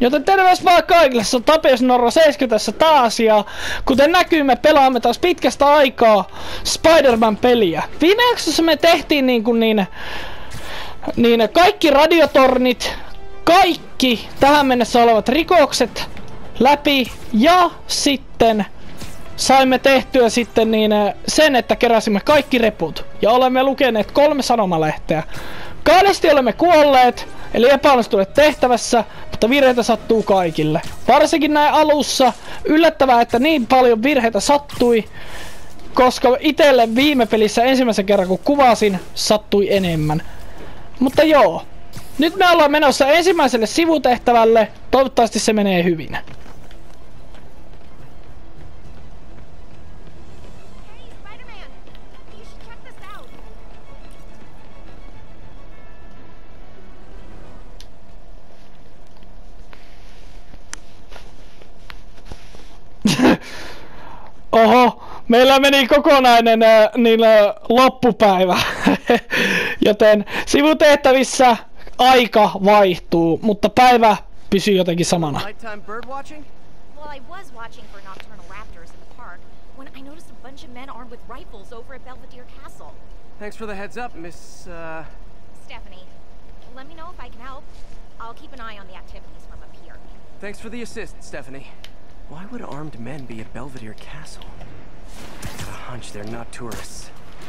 Joten terveys vaan kaikille, se on Tapios Norro 70 taas ja kuten näkyy me pelaamme taas pitkästä aikaa Spider-Man-peliä. Viime jaksossa me tehtiin niin kaikki radiotornit, kaikki tähän mennessä olevat rikokset läpi ja sitten saimme tehtyä sitten sen, että keräsimme kaikki reput ja olemme lukeneet 3 sanomalehteä. Kahdesti olemme kuolleet, eli epäonnistuneet tehtävässä, mutta virheitä sattuu kaikille. Varsinkin näin alussa. Yllättävää, että niin paljon virheitä sattui, koska itelle viime pelissä ensimmäisen kerran kun kuvasin, sattui enemmän. Mutta joo, nyt me ollaan menossa ensimmäiselle sivutehtävälle, toivottavasti se menee hyvin. Oho, meillä meni kokonainen loppupäivä, joten sivutehtävissä aika vaihtuu, mutta päivä pysyy jotenkin samana. Well, I was watching for nocturnal raptors in the park when I noticed a bunch of men armed with rifles over at Belvedere Castle. Thanks for the heads up, Miss, Stephanie, let me know if I can help. I'll keep an eye on the activities from up here. Thanks for the assist, Stephanie. Why would armed men be at Belvedere Castle? I got a hunch they're not tourists.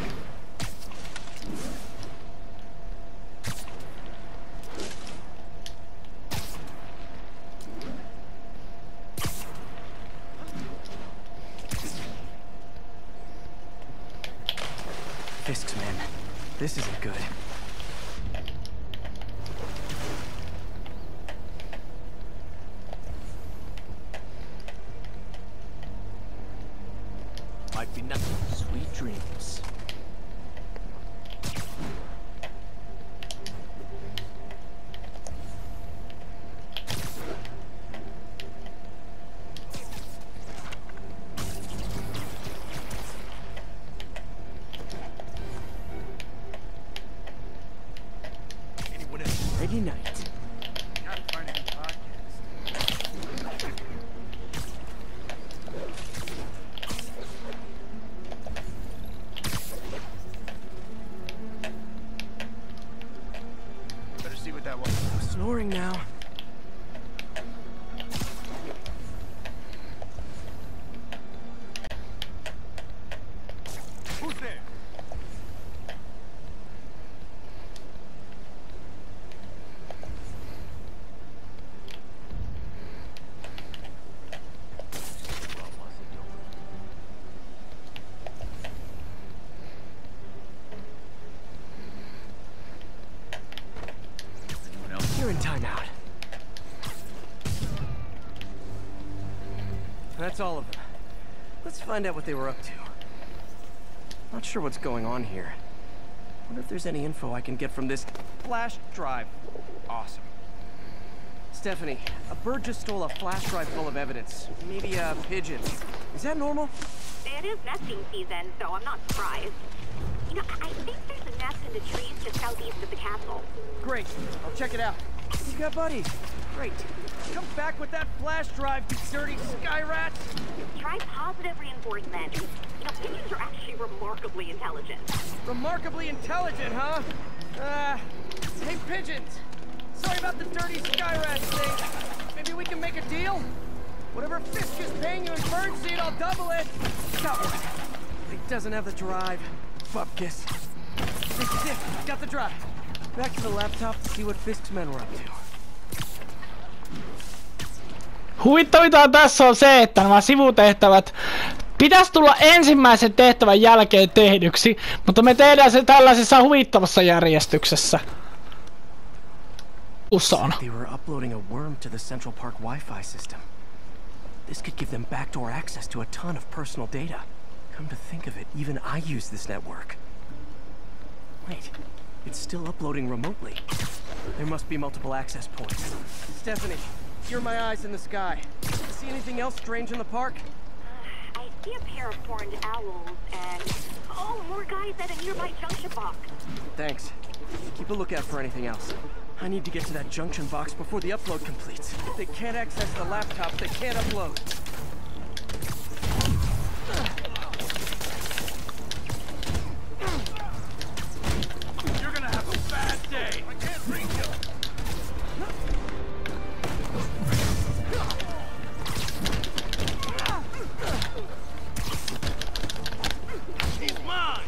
Fisk's men. This isn't good. Might be nothing. Sweet dreams. Ready night. Better see what that was. Snoring now. Who's there? You're in timeout. That's all of them. Let's find out what they were up to. Not sure what's going on here. Wonder if there's any info I can get from this flash drive. Awesome. Stephanie, a bird just stole a flash drive full of evidence. Maybe a pigeon. Is that normal? It is nesting season, so I'm not surprised. You know, I think there's a nest in the trees just southeast of the castle. Great. I'll check it out. You got buddies. Great. Come back with that flash drive, you dirty sky rats. Try positive reinforcement. You know, pigeons are actually remarkably intelligent. Remarkably intelligent, huh? Hey, pigeons. Sorry about the dirty sky rats thing. Maybe we can make a deal? Whatever Fisk is paying you in birdseed, I'll double it. Got one. It doesn't have the drive. Bupkis. Got the drive. Back to the laptop to see what Fisk's men were up to. Huvittavinta tässä on se, että nämä sivutehtävät pitäisi tulla ensimmäisen tehtävän jälkeen tehdyksi, mutta me tehdään se tällaisessa huvittavassa järjestyksessä. Usaan. They were uploading a worm to the Central Park Wi-Fi system. This could give them backdoor access to a ton of personal data. Come to think of it, even I use this network. Wait, it's still uploading remotely. There must be multiple access points. Stephanie, you're my eyes in the sky. See anything else strange in the park? I see a pair of horned owls and... Oh, more guys at a nearby junction box. Thanks. Keep a lookout for anything else. I need to get to that junction box before the upload completes. If they can't access the laptop, they can't upload. You're gonna have a bad day. I can't reach you. He's mine.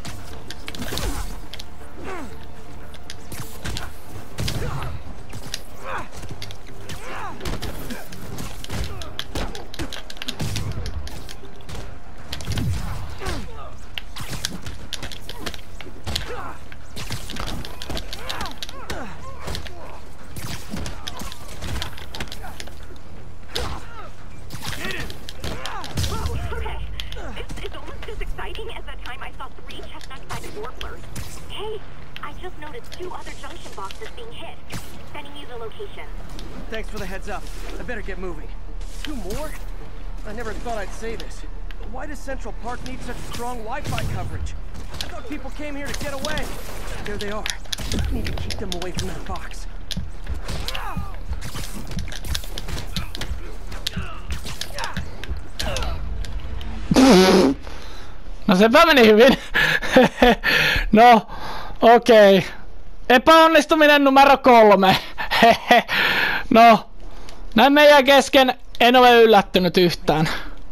It's almost as exciting as that time I saw 3 chestnut-sided warblers. Hey, I just noticed 2 other junction boxes being hit. Sending you the location. Thanks for the heads up. I better get moving. 2 more? I never thought I'd say this. Why does Central Park need such strong Wi-Fi coverage? I thought people came here to get away. There they are. I need to keep them away from that box. No sepä meni hyvin. No, okei. Okay. Epäonnistuminen numero 3. No, näin meidän kesken en ole yllättynyt yhtään.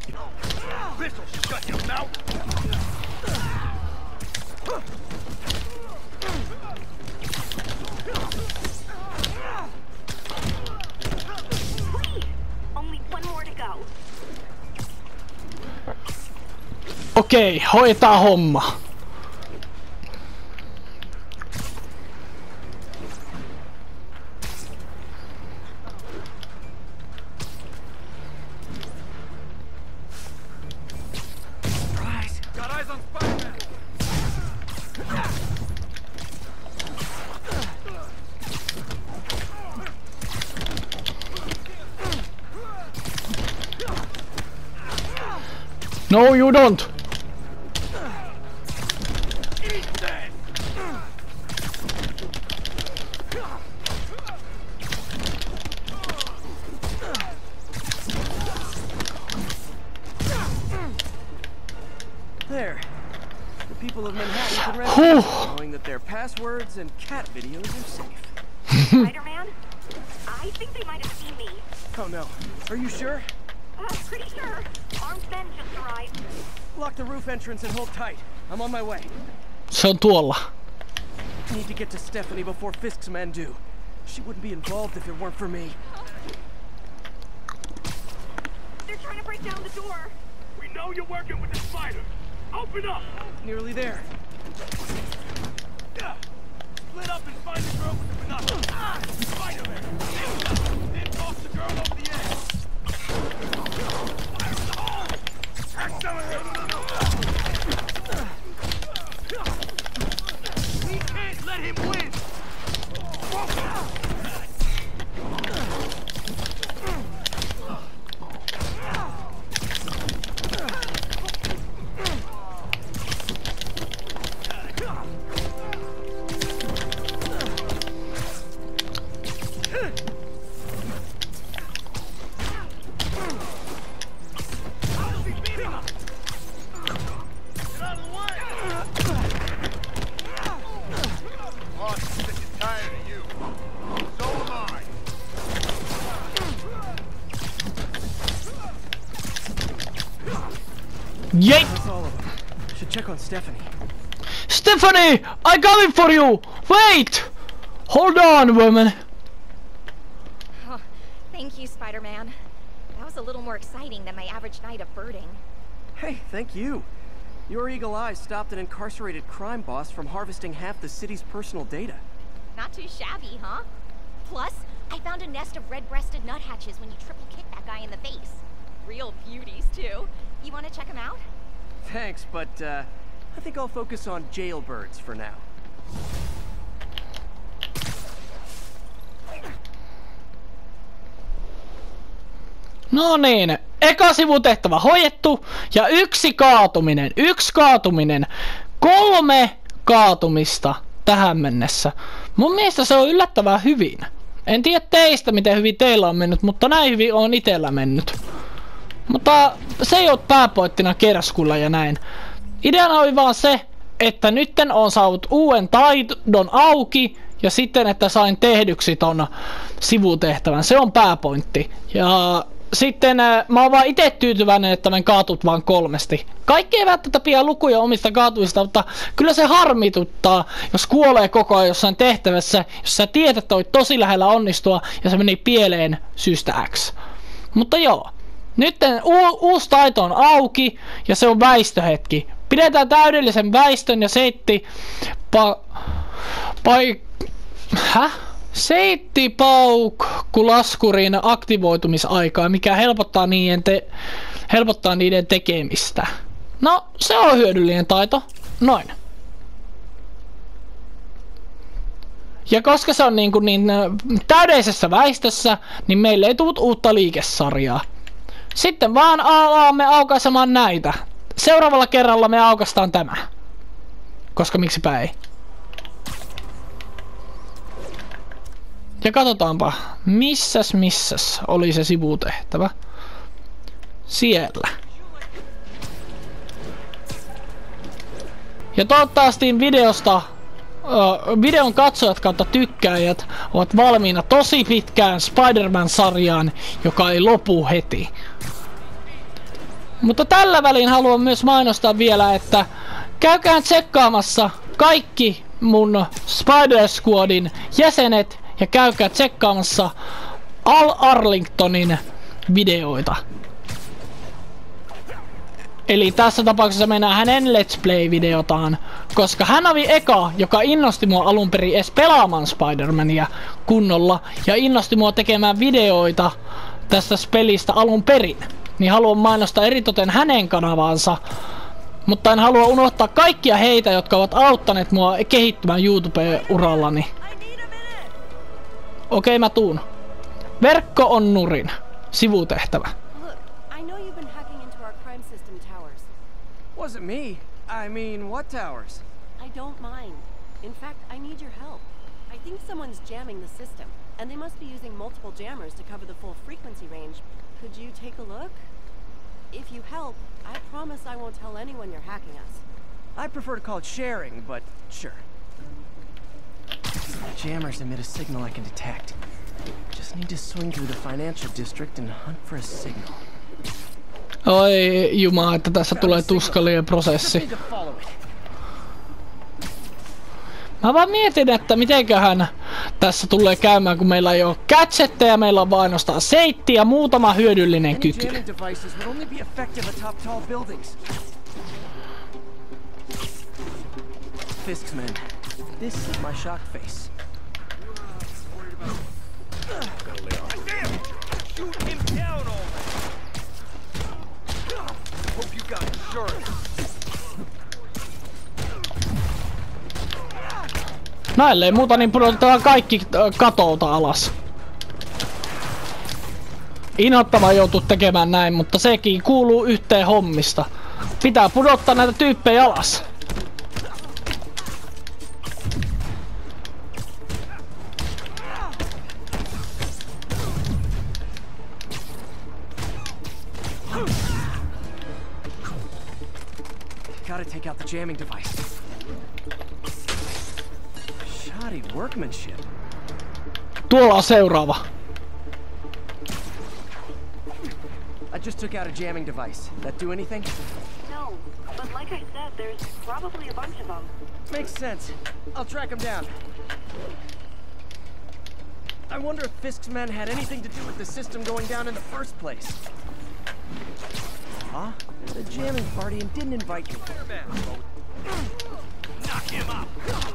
Okei, hoitaa homma. Got eyes on Spider-Man. No, you don't. There. The people of Manhattan can rest easy knowing that their passwords and cat videos are safe. Spider-Man? I think they might have seen me. Oh no. Are you sure? Pretty sure. Armed men just arrived. Lock the roof entrance and hold tight. I'm on my way. Se on tuolla. Need to get to Stephanie before Fisk's men do. She wouldn't be involved if it weren't for me. They're trying to break down the door. We know you're working with the spider. Open up! Nearly there. Yeah. Split up and find the girl with the binoculars. Spider-Man! Then toss the girl over the edge. Fire in the hole! Hack some of him! We can't let him win! Yay! That's all of them. Should check on Stephanie. Stephanie! I got it for you! Wait! Hold on, woman. Oh, thank you, Spider-Man. That was a little more exciting than my average night of birding. Hey, thank you. Your eagle eye stopped an incarcerated crime boss from harvesting half the city's personal data. Not too shabby, huh? Plus, I found a nest of red-breasted nuthatches when you triple kicked that guy in the face. Real beauties, too. You want to check them out? Thanks, but I think I'll focus on jailbirds for now. No niin, eka sivutehtävä hoidettu ja yksi kaatuminen. 3 kaatumista tähän mennessä. Mun mielestä se on yllättävän hyvin. En tiedä teistä, miten hyvin teillä on mennyt, mutta näin hyvin on itellä mennyt. Mutta se ei ole pääpointtina kerskulla ja näin. Ideana oli vaan se, että nytten on saanut uuden taidon auki ja sitten, että sain tehdyksi ton sivutehtävän. Se on pääpointti. Ja sitten mä oon vaan ite tyytyväinen, että mä kaatut vaan 3. Kaikki ei välttämättä pidä lukuja omista kaatuista, mutta kyllä se harmituttaa, jos kuolee koko ajan jossain tehtävässä, jos sä tiedät, että olet tosi lähellä onnistua ja se meni pieleen syystä X. Mutta joo, nyt uusi taito on auki ja se on väistöhetki. Pidetään täydellisen väistön ja seittipaukkulaskurin aktivoitumisaikaa, mikä helpottaa niiden tekemistä. No, se on hyödyllinen taito. Noin. Ja koska se on niin täydellisessä väistössä, niin meille ei tullut uutta liikesarjaa. Sitten vaan alamme aukaisemaan näitä. Seuraavalla kerralla me aukaistaan tämä. Koska miksipä ei. Ja katsotaanpa, missäs oli se sivutehtävä. Siellä. Ja toivottavasti videon katsojat kautta tykkäjät ovat valmiina tosi pitkään Spider-Man-sarjaan, joka ei lopu heti. Mutta tällä välin haluan myös mainostaa vielä, että käykää tsekkaamassa kaikki mun Spider-Squadin jäsenet ja käykää tsekkaamassa Al Arlingtonin videoita. Eli tässä tapauksessa mennään hänen Let's Play-videotaan, koska hän oli eka, joka innosti mua alun perin edes pelaamaan Spider-Mania kunnolla ja innosti mua tekemään videoita tästä pelistä alun perin. Niin haluan mainostaa eritoten hänen kanavaansa, mutta en halua unohtaa kaikkia heitä, jotka ovat auttaneet mua kehittymään YouTube-urallani. Okei, mä tuun. Verkko on nurin. Sivutehtävä. Look, I know you've been hacking into our crime system towers. Wasn't me. I mean, what towers? I don't mind. In fact, I need your help. I think someone's jamming the system, and they must be using multiple jammers to cover the full frequency range. Could you take a look? If you help, I promise I won't tell anyone you're hacking us. I prefer to call it sharing, but sure. Jammers emit a signal I can detect. Just need to swing through the financial district and hunt for a signal. Oi jumala, että tässä tulee tuskallinen prosessi. Mä vaan mietin, että mitenköhän tässä tulee käymään, kun meillä ei oo gadgetteja, meillä on vaan ainoastaan seitti ja muutama hyödyllinen kyky. Fiskman, this is my shock face. Shoot him down already! Hope you got insurance. Näille ei muuta, niin pudotetaan kaikki katolta alas. Inhottava joutuu tekemään näin, mutta sekin kuuluu yhteen hommista. Pitää pudottaa näitä tyyppejä alas. Gotta take out the jamming device. Shoddy workmanship. Tuolla on seuraava. I just took out a jamming device. That do anything? No, but like I said, there's probably a bunch of them. Makes sense. I'll track him down. I wonder if Fisk's men had anything to do with the system going down in the first place. Huh? The jamming party and didn't invite you. Knock him up!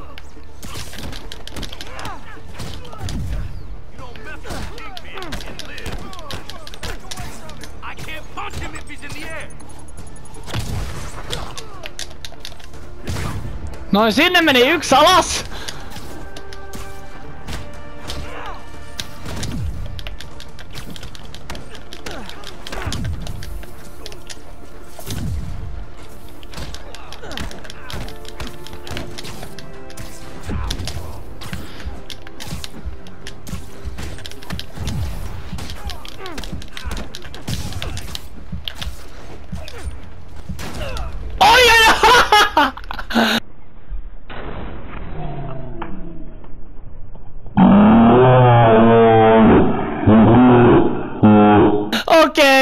You don't mess with Kingpin and live. I can't punch him if he's in the air! Noin, sinne meni yksi alas!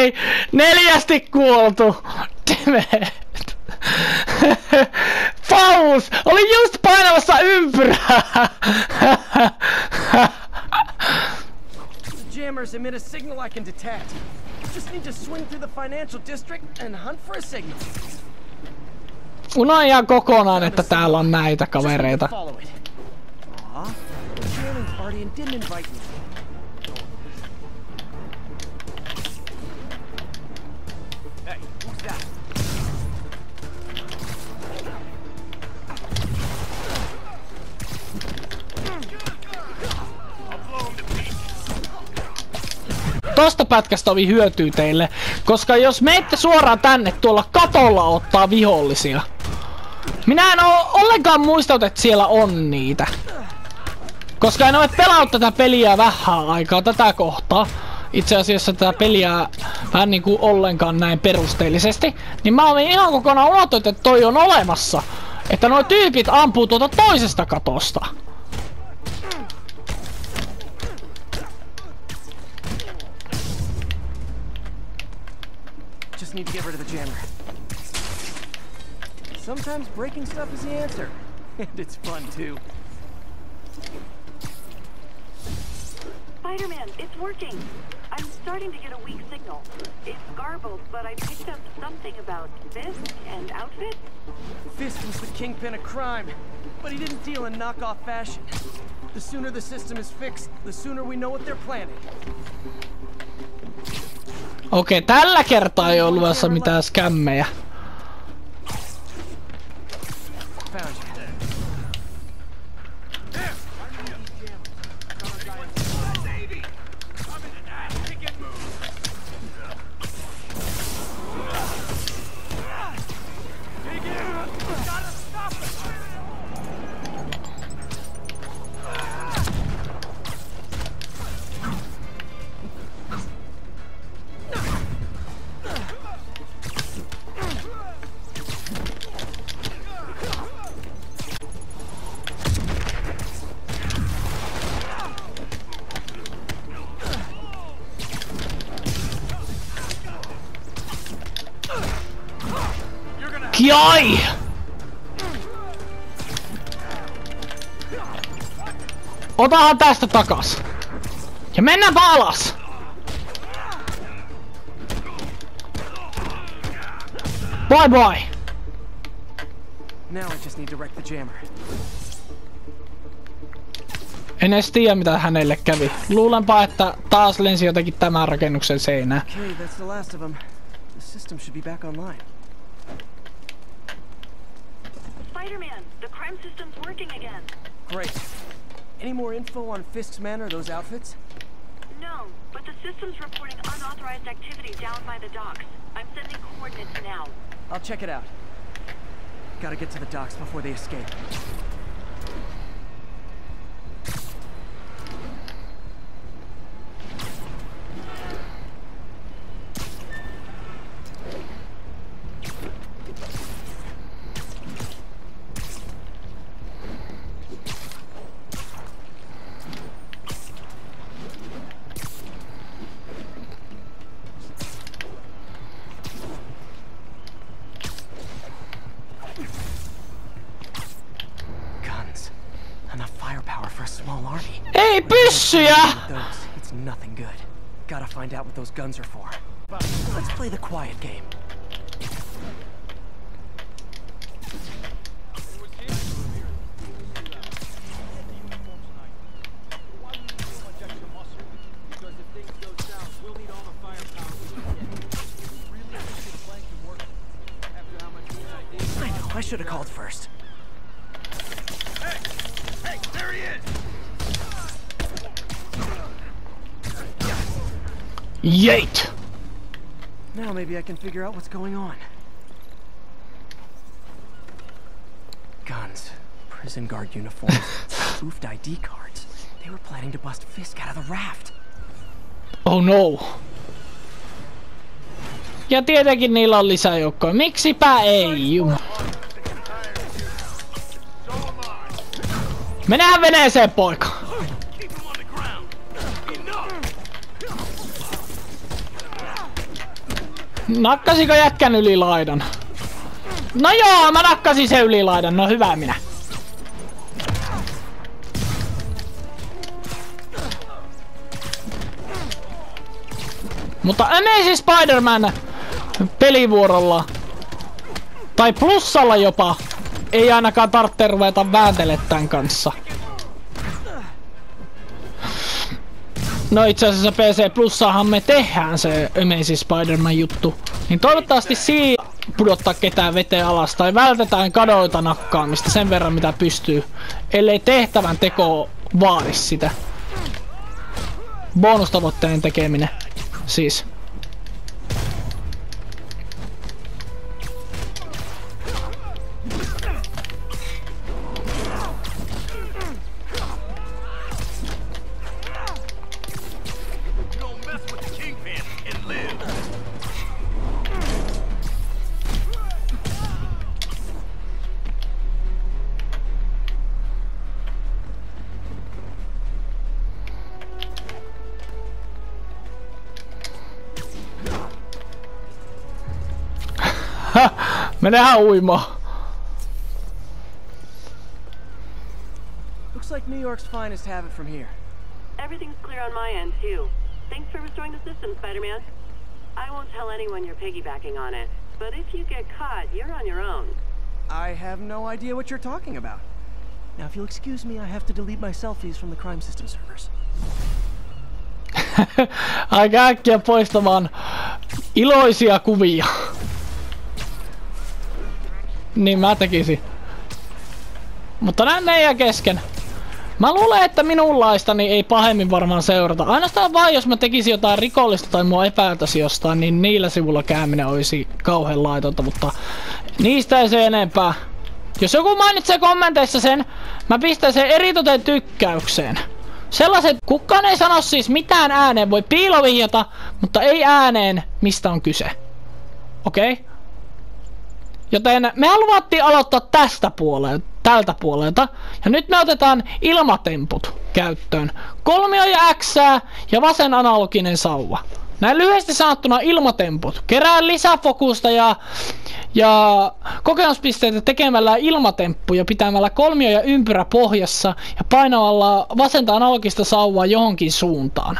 Okei, 4 kuoltu. Demet. Paus! Olin just painamassa ympyrää! The jammers emit a signal I can detect. Just need to swing through the financial district and hunt for a signal. Unoin ihan kokonaan, että täällä on näitä kavereita. Follow it. Aw, the jamming party and didn't invite me. Hey, who's that? Tosta pätkästä oli hyötyä teille, koska jos menette suoraan tänne, tuolla katolla ottaa vihollisia. Minä en oo ollenkaan muistanut, että siellä on niitä. Koska en ole pelannut tätä peliä vähän aikaa tätä kohtaa. Itse asiassa tätä peliä vähän niinku ollenkaan näin perusteellisesti. Niin mä olin ihan kokonaan unohtanut, että toi on olemassa. Että nuo tyypit ampuu tuota toisesta katosta. Just need to get rid of the jammer. Sometimes breaking stuff is the answer. And it's fun too. Spider-Man, it's working. I'm starting to get a weak signal. It's garbled, but I picked up something about Fisk and outfit. Fisk was the kingpin of crime, but he didn't deal in knockoff fashion. The sooner the system is fixed, the sooner we know what they're planning. Okei, tällä kertaa ei ollut luvassa mitään skämmejä. Found you. Jai! Otahan tästä takas. Ja mennäänpä alas! Bye bye! Now I just need to wreck the jammer. En edes tiedä mitä hänelle kävi. Luulenpa, että taas lensi jotenkin tämän rakennuksen seinään. Okay, that's the last of them. The system should be back online. Spider-Man, the crime system's working again. Great. Any more info on Fisk's men or those outfits? No, but the system's reporting unauthorized activity down by the docks. I'm sending coordinates now. I'll check it out. Gotta get to the docks before they escape. Ei pyssyjä! It's nothing good. Gotta find out what those guns are for. Let's play the quiet game. I know, I should have called first. Hey, there he is! Yeet! Now maybe I can figure out what's going on. Guns, prison guard uniforms, spoofed ID cards. They were planning to bust Fisk out of the raft. Oh no! Ja tietenkin niillä on lisäjoukkoja. Miksipä ei, jumala. Mennään veneeseen, poika! Nakkasiko jätkän ylilaidan? No joo, mä nakkasin sen ylilaidan. No hyvä minä. Mutta Amazing Spider-Man pelivuorolla, tai plussalla jopa, ei ainakaan tarvitse ruveta vääntele tän kanssa. No itse asiassa PC Plussaahan me tehdään se Amazing Spider-Man juttu. Niin toivottavasti siinä pudottaa ketään veteen alas tai vältetään kadoilta nakkaamista sen verran mitä pystyy. Ellei tehtävän teko vaadi sitä. Bonustavoitteen tekeminen. Siis. Mennään uimaan. Looks like New York's finest have it from here. Everything's clear on my end, too. Thanks for restoring the system, Spider-Man. I won't tell anyone you're piggybacking on it, but if you get caught, you're on your own. I have no idea what you're talking about. Now, if you'll excuse me, I have to delete my selfies from the crime system servers. Aika äkkiä poistamaan iloisia kuvia. Niin mä tekisin. Mutta näin jää kesken. Mä luulen, että minunlaistani ei pahemmin varmaan seurata. Ainoastaan vaan jos mä tekisin jotain rikollista tai mua epäiltäisi jostain, niin niillä sivulla käyminen olisi kauhean laitonta, mutta niistä ei se enempää. Jos joku mainitsee kommenteissa sen, mä pistän sen eritoten tykkäykseen. Sellaiset, kukaan ei sano siis mitään ääneen, voi piilovihjata, mutta ei ääneen, mistä on kyse. Okei? Okay? Joten me haluattiin aloittaa tältä puolelta. Ja nyt me otetaan ilmatemput käyttöön. Kolmio ja Xää ja vasen analoginen sauva. Näin lyhyesti sanottuna ilmatemput. Kerää lisäfokusta ja kokemuspisteitä tekemällä ilmatemppuja pitämällä kolmio ja ympyrä pohjassa ja painamalla vasenta analogista sauvaa johonkin suuntaan.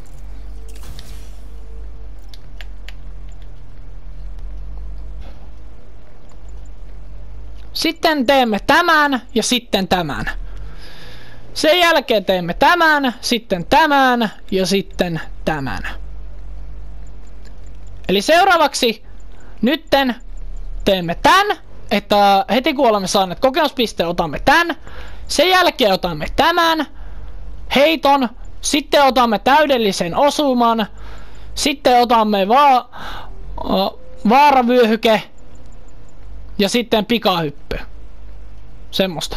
Sitten teemme tämän ja sitten tämän. Sen jälkeen teemme tämän, sitten tämän ja sitten tämän. Eli seuraavaksi nytten teemme tän, että heti kun olemme saaneet kokemuspisteen otamme tän. Sen jälkeen otamme tämän heiton, sitten otamme täydellisen osuman, sitten otamme vaaravyöhyke ja sitten pikahyppy. Semmosta.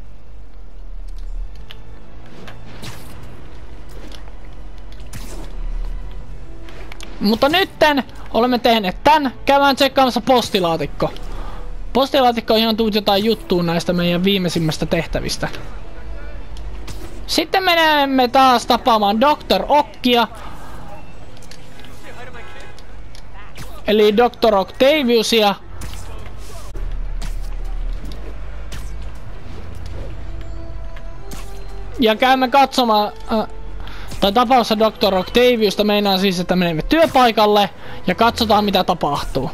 Mutta nytten olemme tehneet tän. Käydään tsekkaamassa postilaatikko. Postilaatikko on ihan tullut jotain juttua näistä meidän viimeisimmästä tehtävistä. Sitten menemme taas tapaamaan Dr. Ockia. Eli Dr. Octaviusia. Ja käymme katsomaan, tai tapauksessa Dr. Octaviusta meinaa siis, että menemme työpaikalle ja katsotaan mitä tapahtuu.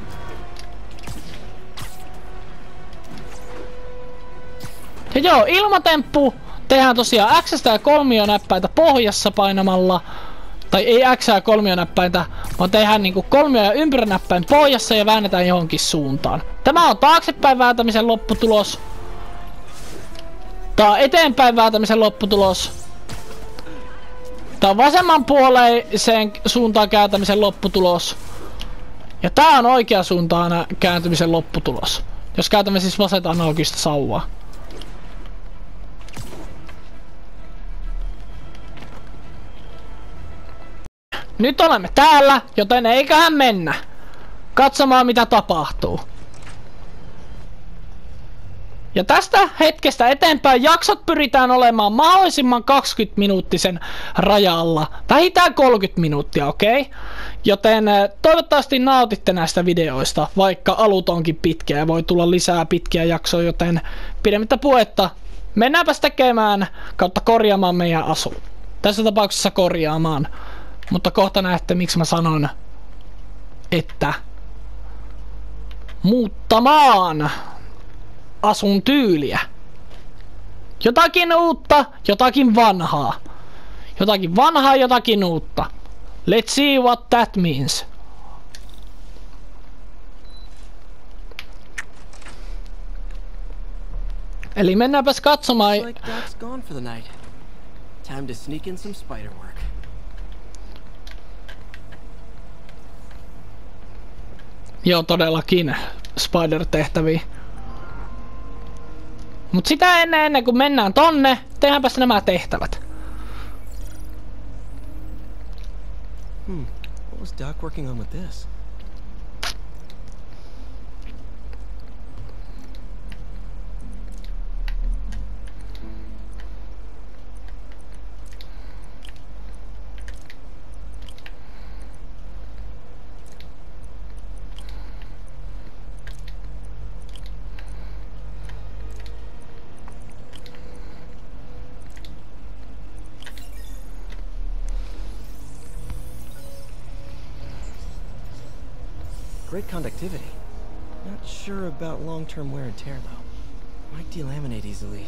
Ja joo, ilmatemppu tehdään tosiaan X ja kolmionäppäitä pohjassa painamalla. Tai ei X ja kolmionäppäitä, vaan tehdään niinku kolmio- ja ympyränäppäin pohjassa ja väännetään johonkin suuntaan. Tämä on taaksepäin vääntämisen lopputulos. Tää on eteenpäin vääntämisen lopputulos. Tää on vasemmanpuoleiseen suuntaan kääntämisen lopputulos. Ja tää on oikea suuntaan kääntymisen lopputulos. Jos käytämme siis vasenta analogista sauvaa. Nyt olemme täällä, joten eiköhän mennä katsomaan mitä tapahtuu. Ja tästä hetkestä eteenpäin jaksot pyritään olemaan mahdollisimman 20-minuuttisen rajalla. Vähintään 30 minuuttia, okei? Joten toivottavasti nautitte näistä videoista, vaikka alut onkin pitkiä ja voi tulla lisää pitkiä jaksoja, joten pidemmittä puhetta mennäänpäs tekemään kautta korjaamaan meidän asu. Tässä tapauksessa korjaamaan. Mutta kohta näette, miksi mä sanon, että muuttamaan asun tyyliä. Jotakin uutta, jotakin vanhaa. Jotakin vanhaa, jotakin uutta. Let's see what that means. Eli mennäänpäs katsomaan. Like Doc's gone for the night. Time to sneak in some spider work. Joo, todellakin Spider-tehtäviä. Mut sitä ennen kuin mennään tonne, tehdäänpäs nämä tehtävät. What was Doc working on with this? Great conductivity. Not sure about long-term wear and tear, though. Might delaminate easily.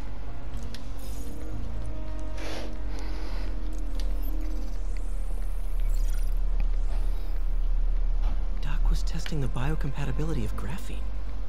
Doc was testing the biocompatibility of graphene.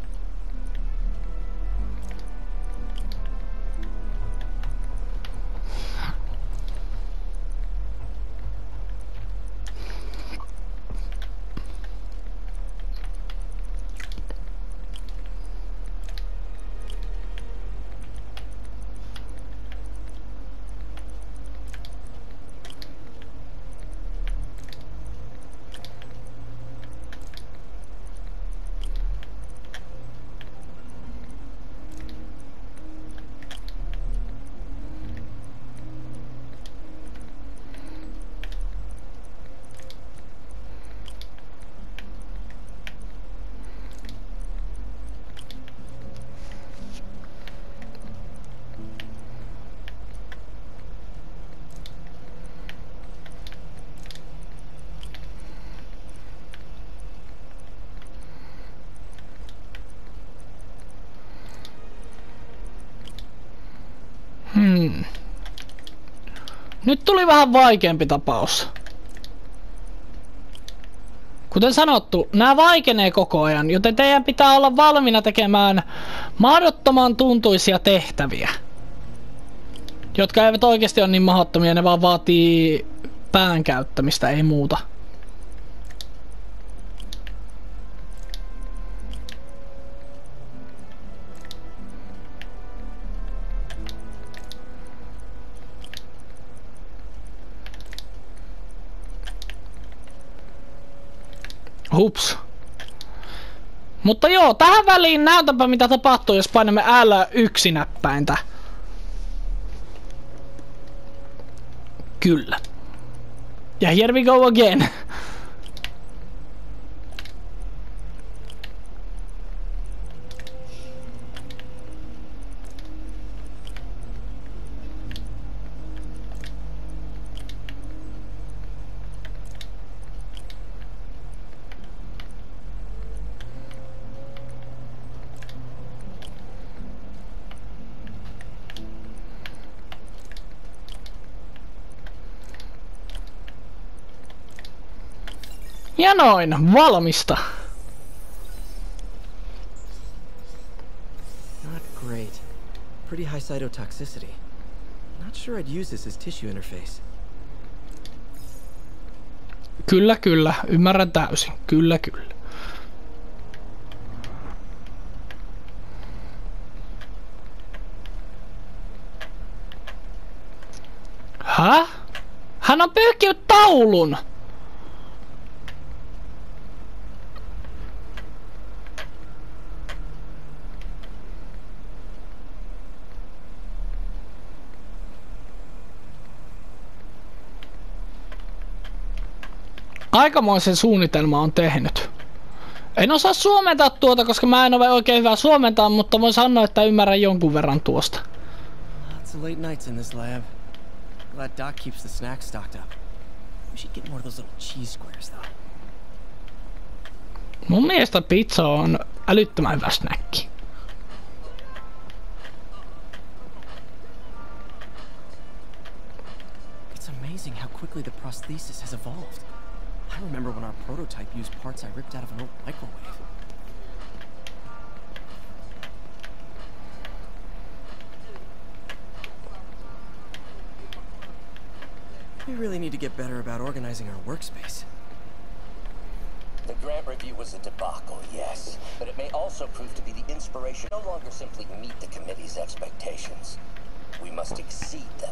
Nyt tuli vähän vaikeampi tapaus. Kuten sanottu, nämä vaikenee koko ajan, joten teidän pitää olla valmiina tekemään mahdottoman tuntuisia tehtäviä. Jotka eivät oikeasti ole niin mahdottomia, ne vaan vaatii pään käyttämistä, ei muuta. Hups. Mutta joo, tähän väliin näytänpä mitä tapahtuu, jos painamme L1-näppäintä. Kyllä. Ja here we go again. Ja noin, valmista. Not great. Pretty high cytotoxicity. Not sure I'd use this as tissue interface. Kyllä, kyllä. Ymmärrän täysin. Kyllä, kyllä. Häh? Hän on pyyhkinyt taulun! Aikamoisen suunnitelma on tehnyt. En osaa suomentaa tuota, koska mä en ole oikein hyvä suomentaa, mutta voin sanoa, että ymmärrän jonkun verran tuosta. Lots of late nights in this lab. Glad Doc keeps the snacks stocked up. We should get more of those little cheese squares, though. Mun mielestä pizza on älyttömän hyvä snäkki. It's amazing how quickly the prosthesis has evolved. I remember when our prototype used parts I ripped out of an old microwave. We really need to get better about organizing our workspace. The grant review was a debacle, yes, but it may also prove to be the inspiration no longer simply meet the committee's expectations. We must exceed them.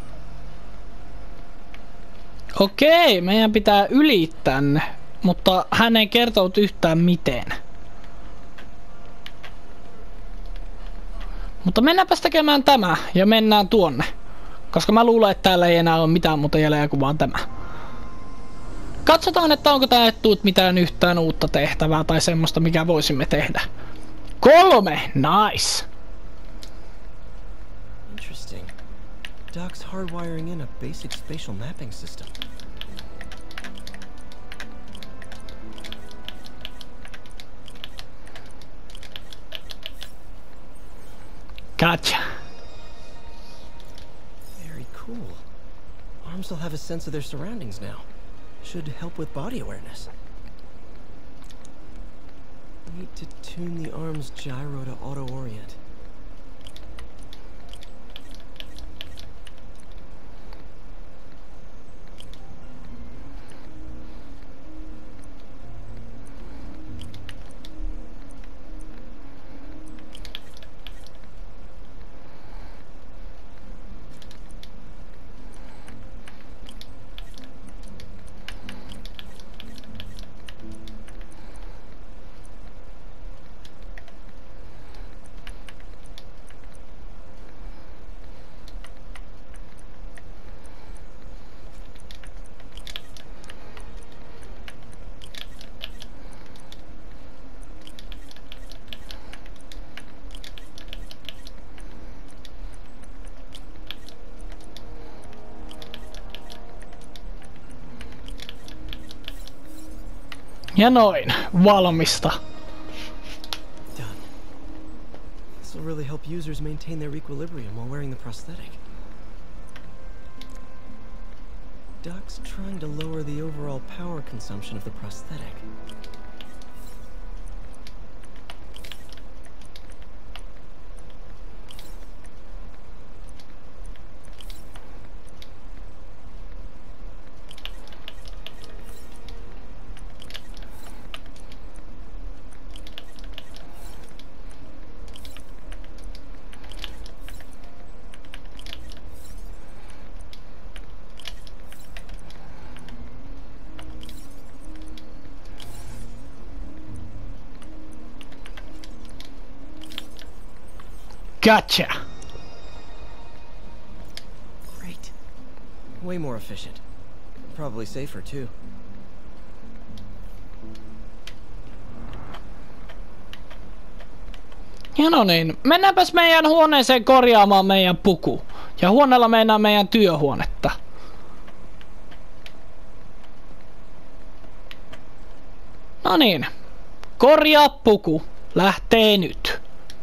Okei, meidän pitää ylittää ne, mutta hän ei kertonut yhtään miten. Mutta mennäänpäs tekemään tämä ja mennään tuonne. Koska mä luulen, että täällä ei enää ole mitään muuta jäljellä kuin vaan tämä. Katsotaan, että onko tää tullut mitään yhtään uutta tehtävää tai semmoista, mikä voisimme tehdä. 3! Nice! Interesting. Doc's hardwiring in a basic spatial mapping system. Gotcha. Very cool. Arms will have a sense of their surroundings now. Should help with body awareness. Need to tune the arm's gyro to auto-orient. Ja noin, valmista. Done. This will really help users maintain their equilibrium while wearing the prosthetic. Doc's trying to lower the overall power consumption of the prosthetic. Gotcha. Great. Way more efficient. Probably safer too. Ja no niin, mennäänpäs meidän huoneeseen korjaamaan meidän puku. Ja huoneella meinaa meidän työhuonetta. No niin, korjaa puku. Lähtee nyt.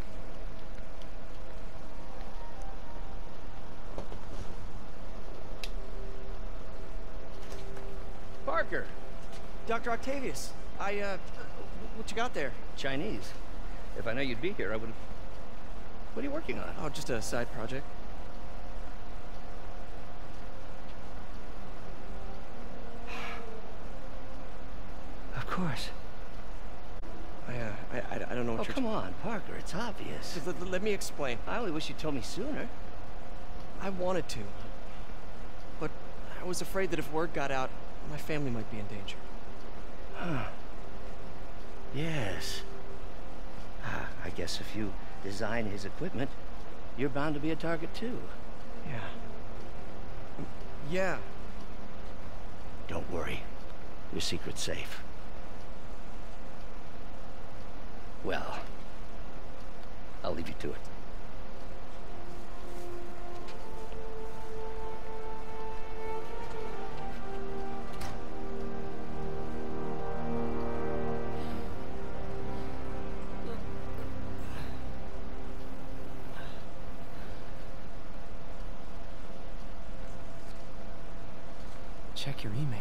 Parker! Dr. Octavius, what you got there? Chinese. If I know you'd be here, I would have... What are you working on? Oh, just a side project. Of course. I don't know what Oh, you're... come on, Parker, it's obvious. Let me explain. I only wish you'd told me sooner. I wanted to. But I was afraid that if word got out, my family might be in danger. Huh. Yes. I guess if you design his equipment, you're bound to be a target too. Yeah. Yeah. Don't worry. your secret safe. Well, I'll leave you to it. Check your email.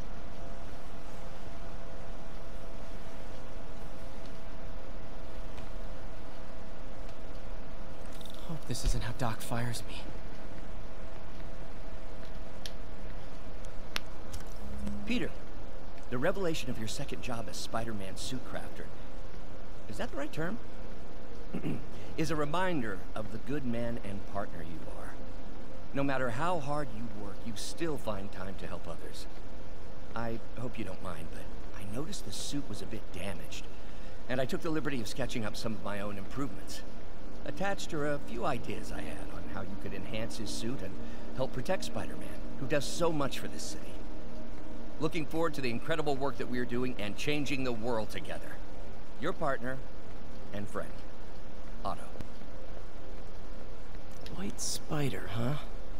Hope this isn't how Doc fires me. Peter, the revelation of your second job as Spider-Man suit crafter, is that the right term? Is a reminder of the good man and partner you are. No matter how hard you work, you still find time to help others. I hope you don't mind, but I noticed the suit was a bit damaged, and I took the liberty of sketching up some of my own improvements. Attached are a few ideas I had on how you could enhance his suit and help protect Spider-Man, who does so much for this city. Looking forward to the incredible work that we are doing and changing the world together. Your partner and friend, Otto. White Spider, huh?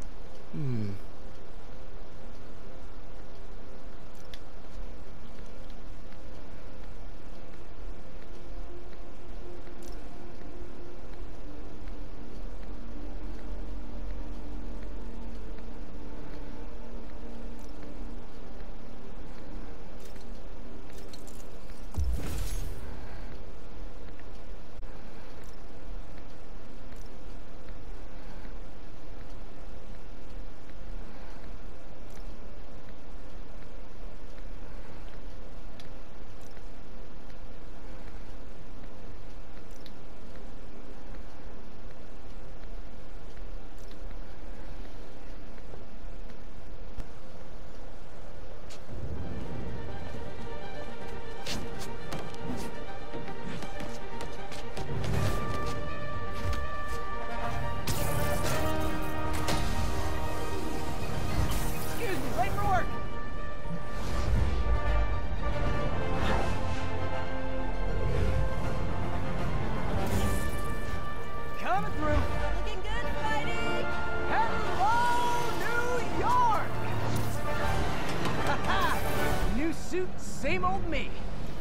Same old me.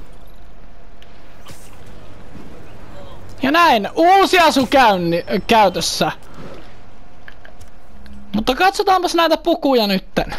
Ja näin, uusi asu käytössä. Mutta katsotaanpas näitä pukuja nytten.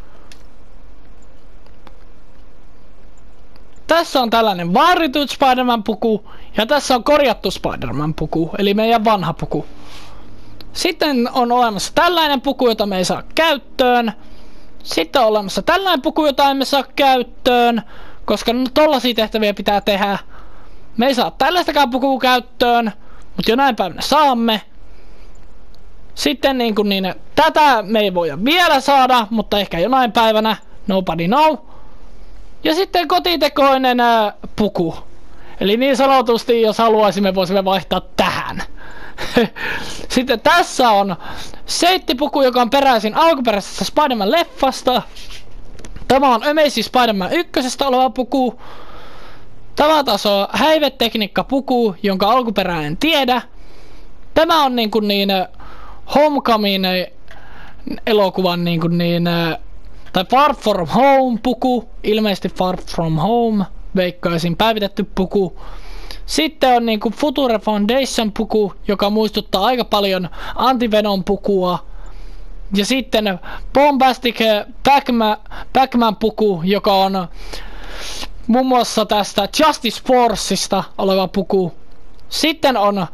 Tässä on tällainen vaadittu Spider-Man puku ja tässä on korjattu Spider-Man puku, eli meidän vanha puku. Sitten on olemassa tällainen puku, jota me ei saa käyttöön. Sitten on olemassa tällainen puku, jota emme saa käyttöön, koska tollasia tehtäviä pitää tehdä. Me ei saa tällaistakaan pukua käyttöön, mutta jonain päivänä saamme. Sitten tätä me ei voida vielä saada, mutta ehkä jonain päivänä. Nobody know. Ja sitten kotitekoinen puku. Eli niin sanotusti, jos haluaisimme, voisimme vaihtaa tähän. Sitten tässä on seittipuku, joka on peräisin alkuperäisestä Spider-Man-leffasta. Tämä on Amazing Spider-Man 1:stä oleva puku. Tämä taas on häivetekniikka-puku, jonka alkuperää en tiedä. Tämä on Homecoming elokuvan tai Far From Home puku. Ilmeisesti Far From Home, veikkaisin, päivitetty puku. Sitten on Future Foundation puku, joka muistuttaa aika paljon Anti-Venom pukua. Ja sitten Bombastic Pac-Man puku, joka on muun muassa tästä Justice Forceista oleva puku. Sitten on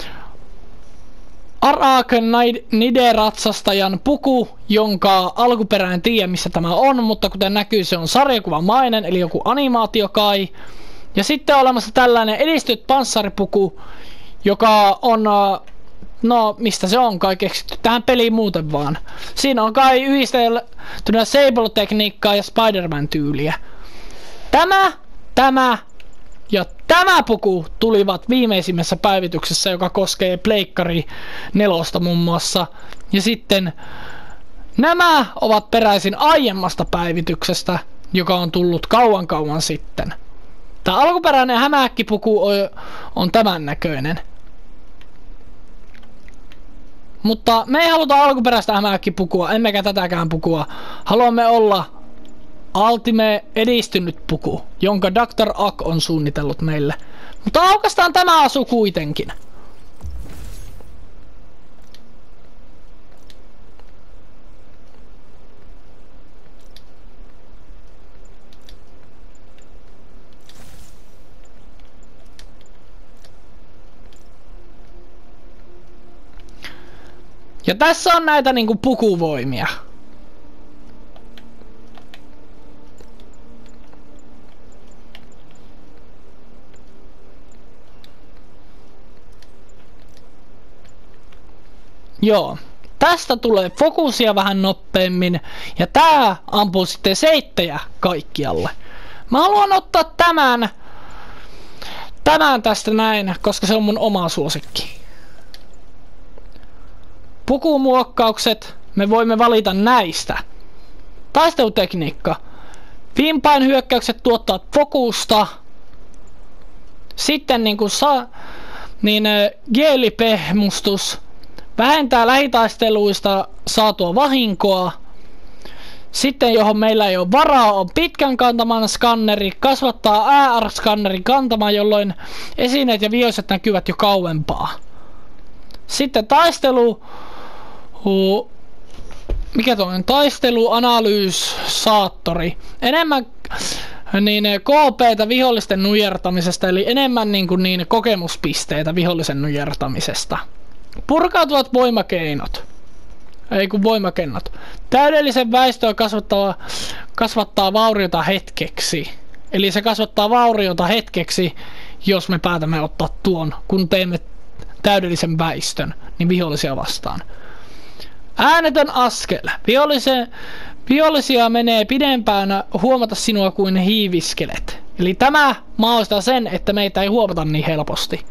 Arachnide-ratsastajan puku, jonka alkuperä en tiedä missä tämä on, mutta kuten näkyy se on sarjakuvamainen, eli joku animaatio kai. Ja sitten on olemassa tällainen edistyt panssaripuku, joka on, no mistä se on kai keksitty tähän peliin muuten vaan. Siinä on kai yhdisteltynä Sable-tekniikkaa ja Spider-Man-tyyliä. Tämä ja tämä puku tulivat viimeisimmässä päivityksessä, joka koskee Pleikkari 4 muun muassa. Ja sitten nämä ovat peräisin aiemmasta päivityksestä. joka on tullut kauan sitten. Tää alkuperäinen hämähäkkipuku on tämän näköinen. Mutta me ei haluta alkuperäistä hämähäkkipukua, emmekä tätäkään pukua. Haluamme olla Ultimate edistynyt puku, jonka Dr. Ak on suunnitellut meille. Mutta aukastaan tämä asu kuitenkin. Ja tässä on näitä niinku pukuvoimia. Joo. Tästä tulee fokusia vähän nopeammin. Ja tää ampuu sitten seittejä kaikkialle. Mä haluan ottaa tämän tästä näin, koska se on mun oma suosikki. Pukumuokkaukset, me voimme valita näistä. Taistelutekniikka. Vimpain hyökkäykset tuottaa fokusta. Sitten geelipehmustus vähentää lähitaisteluista saatua vahinkoa. Sitten johon meillä ei ole varaa on pitkän kantaman skanneri. Kasvattaa AR-skannerin kantama, jolloin esineet ja viholliset näkyvät jo kauempaa. Sitten taisteluanalyysaattori. Enemmän KP:tä vihollisten nujertamisesta, eli enemmän kokemuspisteitä vihollisen nujertamisesta. Purkautuvat voimakeinot. Voimakennot. Täydellisen väestöä kasvattaa vauriota hetkeksi. Eli se kasvattaa vauriota hetkeksi, jos me päätämme ottaa tuon, kun teemme täydellisen väistön, niin vihollisia vastaan. Äänetön askel. Vihollisia menee pidempään huomata sinua kuin hiiviskelet. Eli tämä mahdollistaa sen, että meitä ei huomata niin helposti.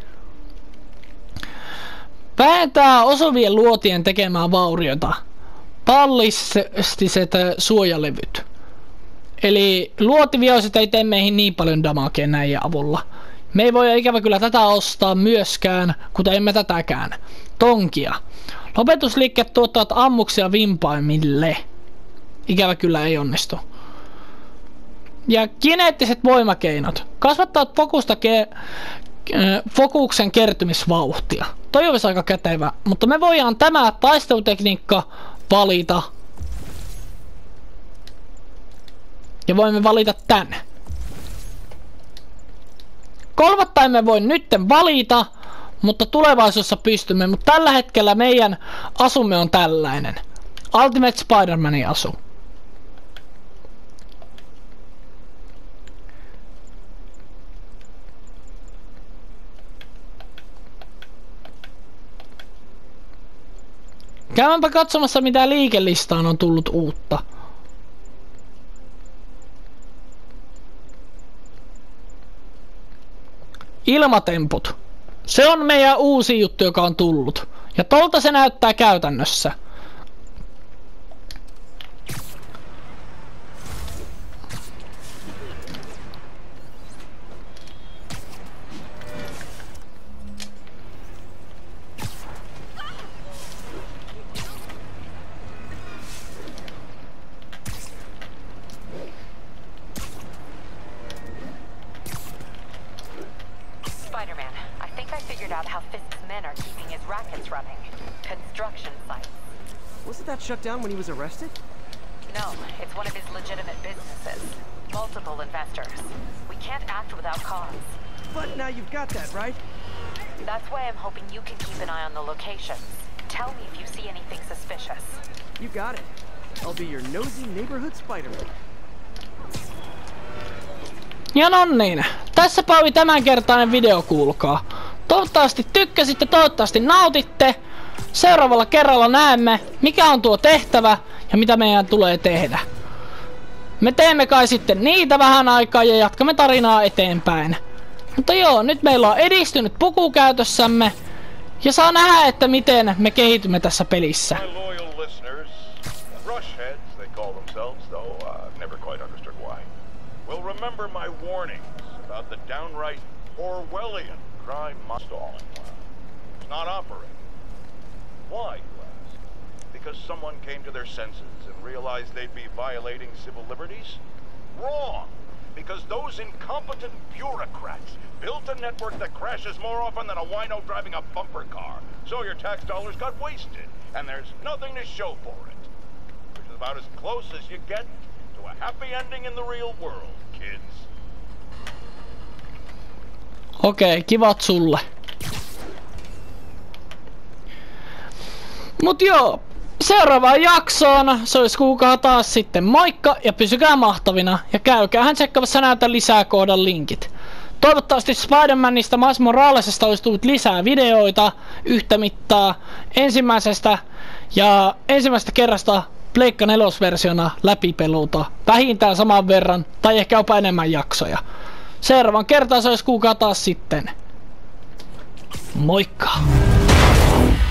Vähentää osuvien luotien tekemään vauriota. Ballistiset suojalevyt. Eli luotiviholliset ei tee meihin niin paljon damagea näiden avulla. Me ei voi ikävä kyllä tätä ostaa myöskään, kuten emme tätäkään. Tonkia. Lopetusliikkeet tuottavat ammuksia vimpaimille. Ikävä kyllä ei onnistu. Ja kineettiset voimakeinot. Kasvattavat fokuksen kertymisvauhtia. Toi olisi aika kätevä, mutta me voidaan tämä taistelutekniikka valita. Ja voimme valita tän. Kolmatta emme voi nytten valita, mutta tulevaisuudessa pystymme. Mutta tällä hetkellä meidän asumme on tällainen. Ultimate Spider-Manin asu. Käydäänpä katsomassa mitä liikelistaan on tullut uutta. Ilmatemput. Se on meidän uusi juttu, joka on tullut. Ja tolta se näyttää käytännössä. Spider-Man, I think I figured out how Fisk's men are keeping his rackets running. Construction sites. Wasn't that shut down when he was arrested? No, it's one of his legitimate businesses. Multiple investors. We can't act without cause. But now you've got that, right? That's why I'm hoping you can keep an eye on the locations. Tell me if you see anything suspicious. You got it. I'll be your nosy neighborhood Spider-Man. Ja no niin, tässäpä oli tämänkertainen video, kuulkaa. Toivottavasti tykkäsitte, toivottavasti nautitte. Seuraavalla kerralla näemme, mikä on tuo tehtävä ja mitä meidän tulee tehdä. Me teemme kai sitten niitä vähän aikaa ja jatkamme tarinaa eteenpäin. Mutta joo, nyt meillä on edistynyt puku käytössämme. Ja saa nähdä, että miten me kehitymme tässä pelissä. My loyal listeners, rush heads they call themselves, though I've never quite understood why. you'll remember my warnings about the downright Orwellian crime stalling. It's not operating. Why, you ask? Because someone came to their senses and realized they'd be violating civil liberties? Wrong! Because those incompetent bureaucrats built a network that crashes more often than a wino driving a bumper car. So your tax dollars got wasted, and there's nothing to show for it. Which is about as close as you get to a happy ending in the real world, kids. Okei, kivat sulle. Mut joo, seuraavaan jaksoon, se olisi kuukaha taas sitten. Moikka ja pysykää mahtavina ja käykäähän tsekkaamassa näitä lisää kohdan linkit. Toivottavasti Spider-Manista Miles Moralesesta olisi tullut lisää videoita yhtä mittaa ensimmäisestä kerrasta Pleikka 4-versiona läpipeluuta. Vähintään saman verran tai ehkä jopa enemmän jaksoja. Seuraavan kertaan se olisi kuukaha taas sitten. Moikka!